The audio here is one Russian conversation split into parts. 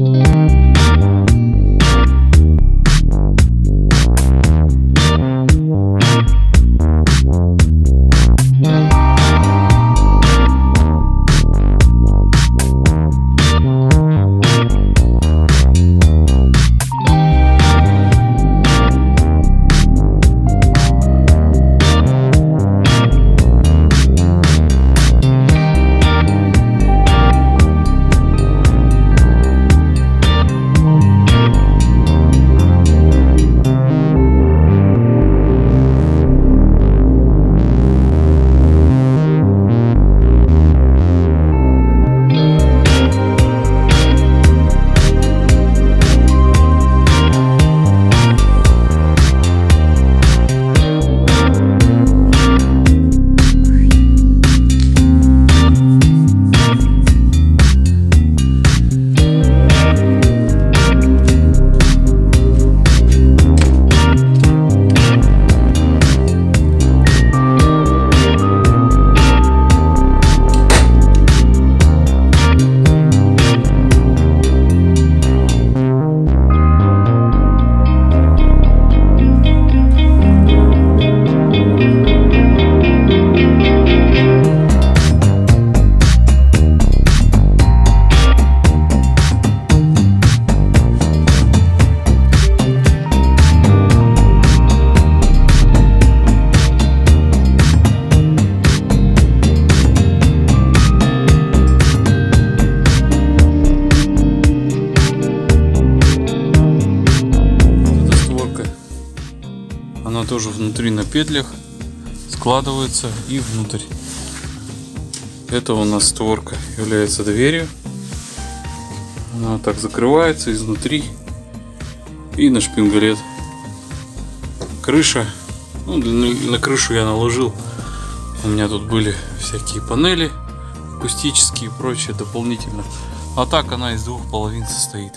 Она тоже внутри на петлях складывается и внутрь. Это у нас створка является дверью. Она так закрывается изнутри и на шпингалет. Крыша. Ну, на крышу я наложил. У меня тут были всякие панели акустические и прочее дополнительно. А так она из двух половин состоит.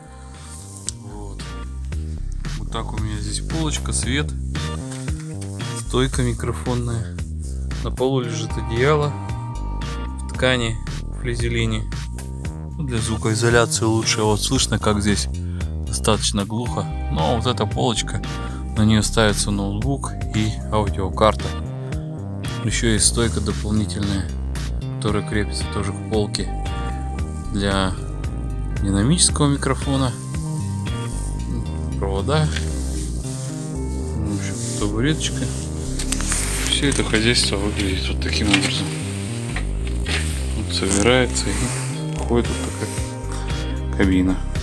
Вот так у меня здесь полочка, свет, стойка микрофонная. На полу лежит одеяло в ткани, флизелине. Для звукоизоляции лучше. Вот слышно, как здесь достаточно глухо. Но вот эта полочка, на нее ставится ноутбук и аудиокарта. Еще есть стойка дополнительная, которая крепится тоже к полке для динамического микрофона. Провода, в общем, табуреточка. Все это хозяйство выглядит вот таким образом. Вот собирается и входит вот такая кабина.